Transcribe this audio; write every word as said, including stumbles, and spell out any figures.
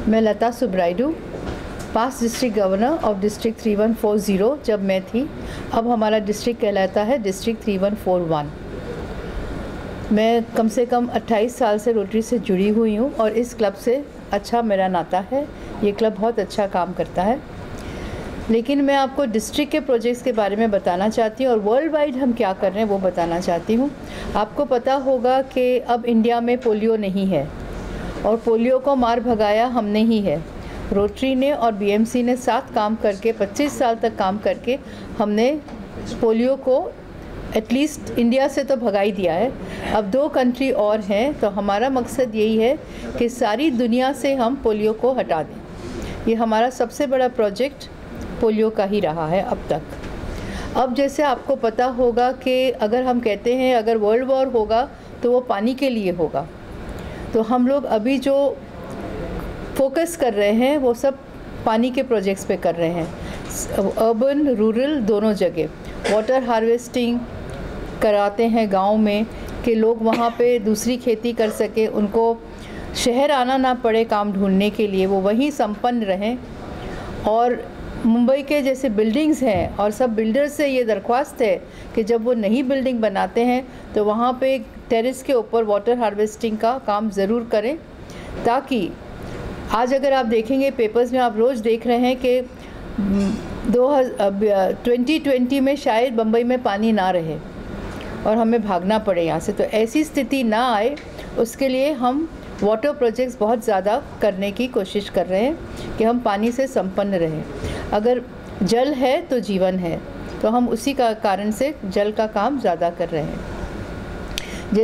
मैं Lata Subrayudu, past district governor of district three one four zero जब मैं थी। अब हमारा डिस्ट्रिक्ट कहलाता है district three one four one. मैं कम से कम अट्ठाईस साल से रोटरी से जुड़ी हुई हूँ और इस क्लब से अच्छा मेरा नाता है। ये क्लब बहुत अच्छा काम करता है। लेकिन मैं आपको डिस्ट्रिक्ट के प्रोजेक्ट्स के बारे में बताना चाहती हूँ और वर्ल्ड वाइड हम क्या कर रहे हैं वो बताना चाहती हूँ। आपको पता होगा कि अब इंडिया में पोलियो नहीं है और पोलियो को मार भगाया हमने ही है। रोटरी ने और बीएमसी ने साथ काम करके पच्चीस साल तक काम करके हमने पोलियो को एटलीस्ट इंडिया से तो भगा ही दिया है। अब दो कंट्री और हैं, तो हमारा मकसद यही है कि सारी दुनिया से हम पोलियो को हटा दें। ये हमारा सबसे बड़ा प्रोजेक्ट पोलियो का ही रहा है अब तक। अब जैसे आपको पता होगा कि अगर हम कहते हैं अगर वर्ल्ड वॉर होगा तो वो पानी के लिए होगा, तो हम लोग अभी जो फोकस कर रहे हैं वो सब पानी के प्रोजेक्ट्स पे कर रहे हैं। अर्बन रूरल दोनों जगह वाटर हार्वेस्टिंग कराते हैं गांव में कि लोग वहाँ पे दूसरी खेती कर सके, उनको शहर आना ना पड़े काम ढूंढने के लिए, वो वहीं संपन्न रहें। और मुंबई के जैसे बिल्डिंग्स हैं और सब बिल्डर्स से ये दरख्वास्त है कि जब वो नई बिल्डिंग बनाते हैं तो वहाँ पे टेरेस के ऊपर वाटर हार्वेस्टिंग का काम ज़रूर करें, ताकि आज अगर आप देखेंगे पेपर्स में आप रोज़ देख रहे हैं कि दो ट्वेंटी ट्वेंटी में शायद बम्बई में पानी ना रहे और हमें भागना पड़े यहाँ से। तो ऐसी स्थिति ना आए उसके लिए हम वाटर प्रोजेक्ट्स बहुत ज़्यादा करने की कोशिश कर रहे हैं कि हम पानी से संपन्न रहें। अगर जल है तो जीवन है, तो हम उसी का कारण से जल का काम ज़्यादा कर रहे हैं।